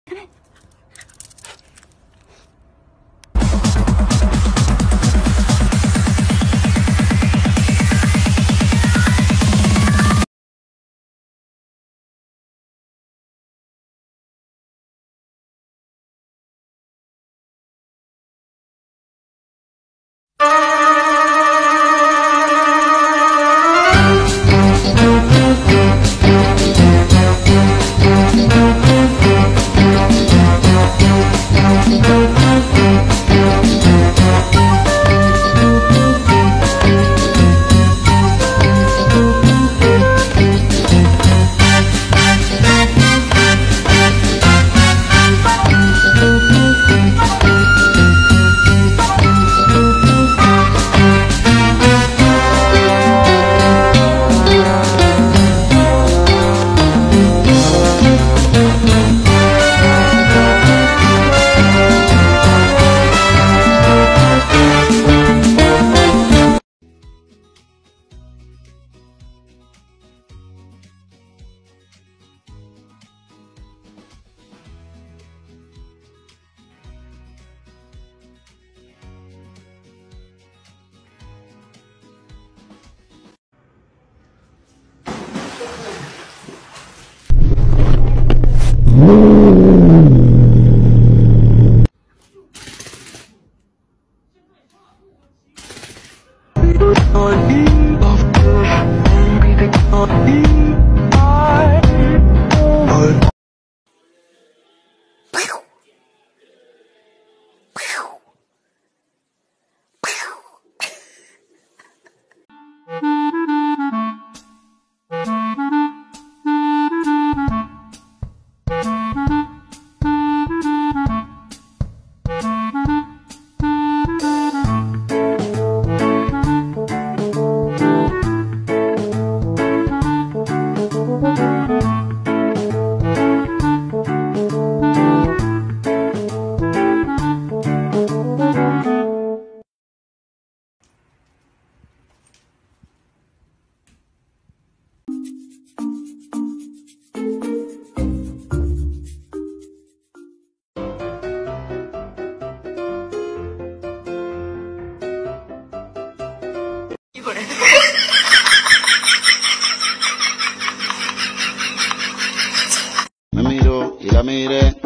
Me miro y la miré,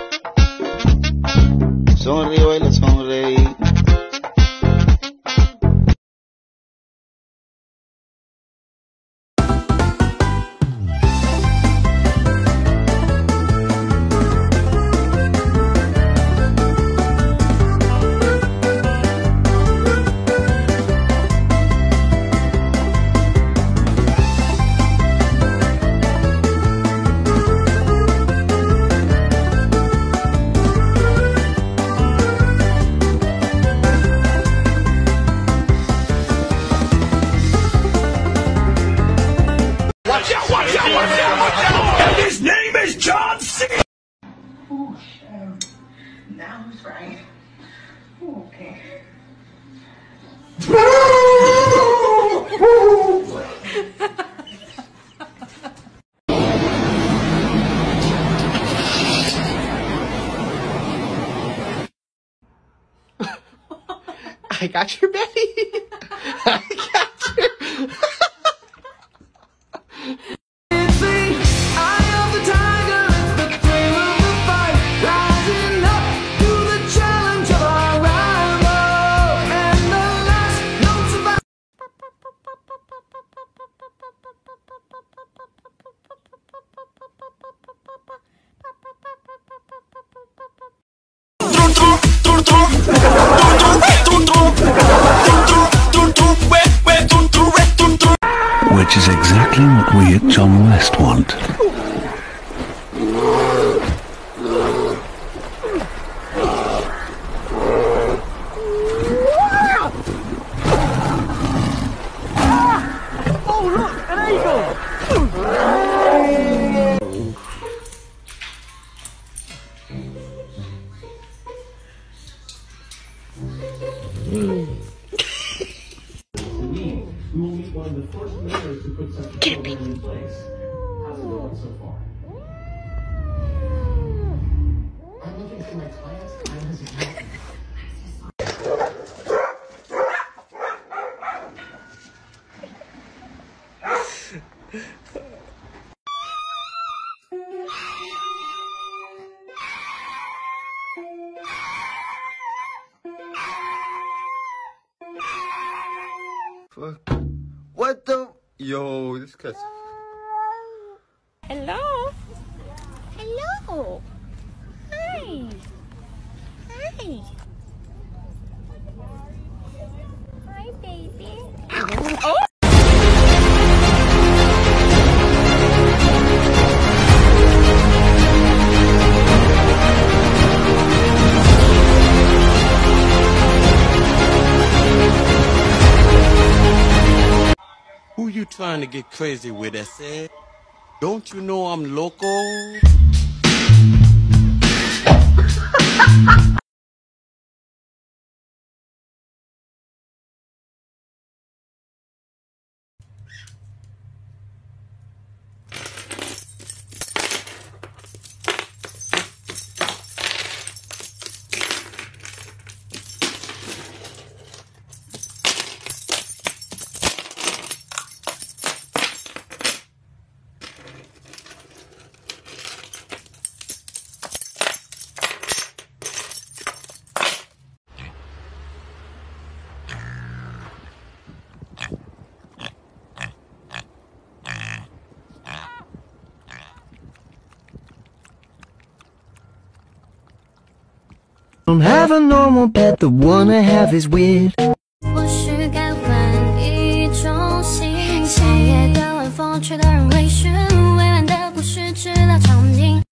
sonrío y le sonreí. And his name is John C. Oh, now it's right. Okay. I got your Betty. I got you. Which is exactly what we at John West want. Oh, look, an eagle! We will meet one of the first mayors to put such a program in place. How's it going so far? fuck? What the? Yo, this guy's. Hello? Hello? Hi. Hi. Hi, baby. Oh! Who you trying to get crazy with, I said? Don't you know I'm local? Don't have a normal pet, the one I have is weird. 或许该换一种心情，夜的晚风吹得人微醺，委婉的不是治疗场景。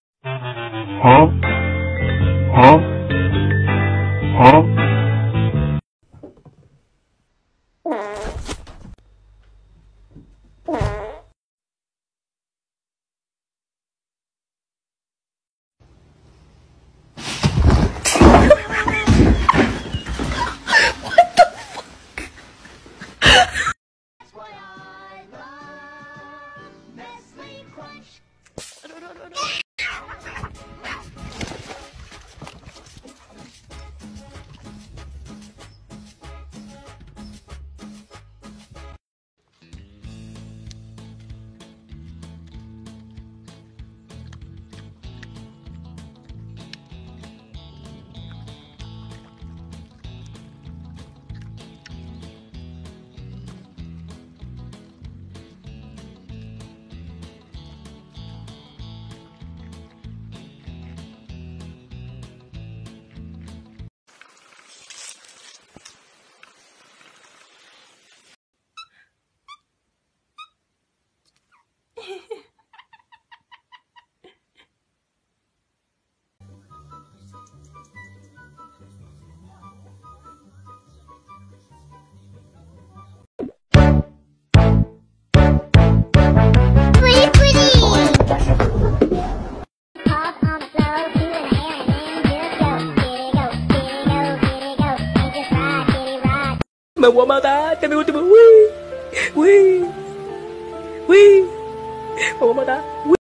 Me voy a matar, te me último. Uy, uy, uy. Me voy a matar.